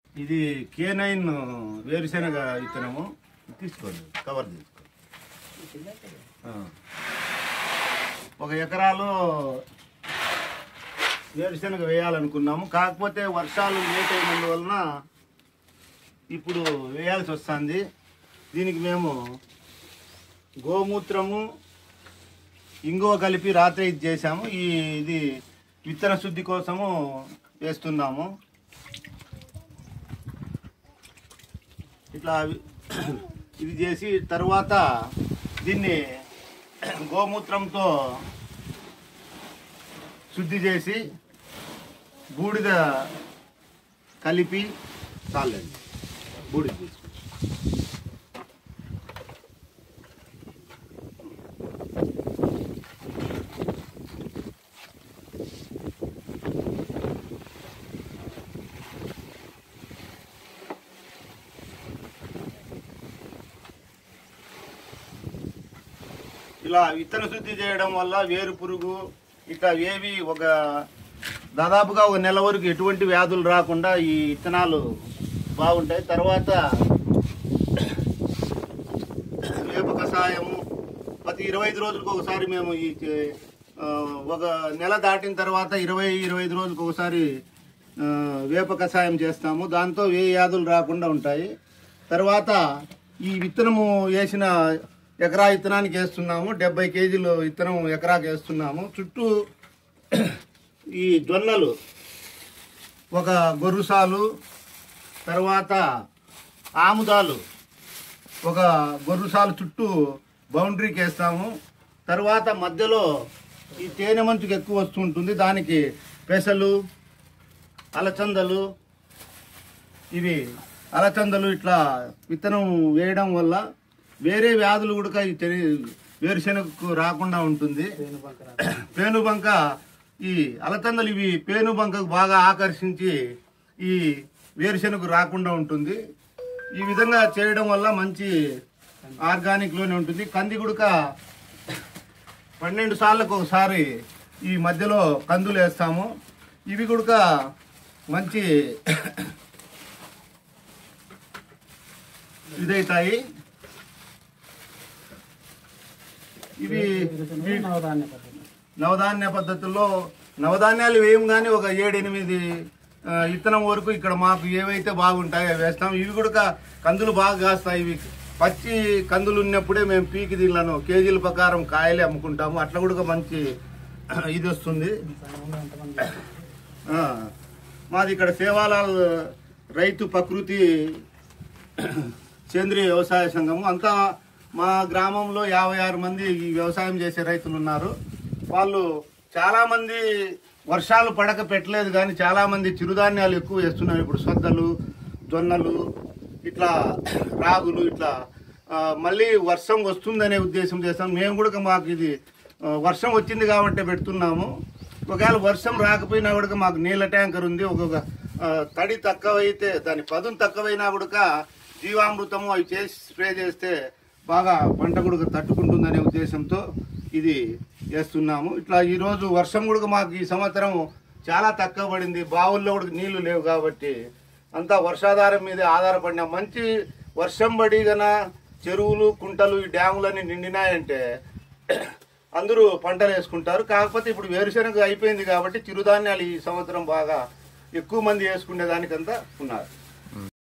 ఇది K9 వేరుశెనగ విత్తనము. తీసుకోండి, కవర్ తీసుకోండి. ఒక ఎకరాలో వేరుశెనగ వేయాలనుకున్నాము. కాకపోతే వర్షాలు లేట్ అయినందువలన ఇప్పుడు వేయాల్సి వస్తుంది. దీనికి మేము గోమూత్రము ఇంగువ కలిపి రాత్రి ఇది చేసాము. ఇది విత్తన శుద్ధి కోసము వేస్తున్నాము. ఇట్లా ఇది చేసి తర్వాత దీన్ని గోమూత్రంతో శుద్ధి చేసి బూడిద కలిపి చాలండి. బూడిద తీసుకుంటాం. ఇలా విత్తన శుద్ధి చేయడం వల్ల వేరు పురుగు ఇట్లా ఏవి దాదాపుగా ఒక నెల వరకు ఎటువంటి వ్యాధులు రాకుండా ఈ విత్తనాలు బాగుంటాయి. తర్వాత వేప కషాయము ప్రతి 25 రోజులకు ఒకసారి మేము ఒక నెల దాటిన తర్వాత 20-25 రోజులకు ఒకసారి వేప కషాయం చేస్తాము. దాంతో ఏ వ్యాధులు రాకుండా ఉంటాయి. తర్వాత ఈ విత్తనము వేసిన ఎకరా విత్తనానికి వేస్తున్నాము. 70 కేజీలు విత్తనం ఎకరాకి వేస్తున్నాము. చుట్టూ ఈ జొన్నలు ఒక గొర్రుసాలు, తర్వాత ఆముదాలు ఒక గొర్రుసాలు చుట్టూ బౌండరీకి వేస్తాము. తర్వాత మధ్యలో ఈ తేనె మంచుకు ఎక్కువ వస్తుంటుంది. దానికి పెసలు, అలచందలు, ఇవి అలచందలు ఇట్లా విత్తనం వేయడం వల్ల వేరే వ్యాధులు కూడా ఈ వేరుశెనగకు రాకుండా ఉంటుంది. పేనుబంక ఈ అలచందలు ఇవి పేనుబంకకు బాగా ఆకర్షించి ఈ వేరుశెనగకు రాకుండా ఉంటుంది. ఈ విధంగా చేయడం వల్ల మంచి ఆర్గానిక్లోనే ఉంటుంది. కంది గుడక 12 సార్లకు ఒకసారి ఈ మధ్యలో కందులు వేస్తాము. ఇవి గుడక మంచి ఇదవుతాయి. ఇవి నవధాన్య పద్ధతుల్లో నవధాన్యాలు వేయం కానీ ఒక 7-8 విత్తనం వరకు ఇక్కడ మాకు ఏవైతే బాగుంటాయో వేస్తాం. ఇవి కూడా కందులు బాగా కాస్తాయి. ఇవి పచ్చి కందులు ఉన్నప్పుడే మేము పీకి దీనిలను కేజీల ప్రకారం కాయలే అమ్ముకుంటాము. అట్లా కూడా మంచి ఇది వస్తుంది. మాది ఇక్కడ సేవాలాల్ రైతు ప్రకృతి సేంద్రీయ వ్యవసాయ సంఘము. అంతా మా గ్రామంలో 56 మంది ఈ వ్యవసాయం చేసే రైతులు ఉన్నారు. వాళ్ళు చాలామంది వర్షాలు పడక పెట్టలేదు కానీ చాలామంది చిరుధాన్యాలు ఎక్కువ వేస్తున్నారు. ఇప్పుడు సద్దలు, జొన్నలు, ఇట్లా రాగులు, ఇట్లా మళ్ళీ వర్షం వస్తుందనే ఉద్దేశం చేస్తాం. మేము కూడా మాకు ఇది వర్షం వచ్చింది కాబట్టి పెడుతున్నాము. ఒకవేళ వర్షం రాకపోయినా కూడా మాకు నీళ్ళ ట్యాంకర్ ఉంది. ఒక్కొక్క తడి తక్కువైతే దాని పదును తక్కువైనా కూడా జీవామృతము అవి చేసి స్ప్రే చేస్తే బాగా పంట కూడా తట్టుకుంటుందనే ఉద్దేశంతో ఇది చేస్తున్నాము. ఇట్లా ఈరోజు వర్షం కూడా మాకు ఈ సంవత్సరం చాలా తక్కువ పడింది. బావుల్లో కూడా నీళ్లు లేవు కాబట్టి అంతా వర్షాధారం మీదే ఆధారపడినా. మంచి వర్షం పడి గన చెరువులు, కుంటలు, ఈ డ్యాములన్నీ నిండినాయంటే అందరూ పంటలు వేసుకుంటారు. కాకపోతే ఇప్పుడు వేరుశెనగ అయిపోయింది కాబట్టి చిరుధాన్యాలు ఈ సంవత్సరం బాగా ఎక్కువ మంది వేసుకునే దానికంతా ఉన్నారు.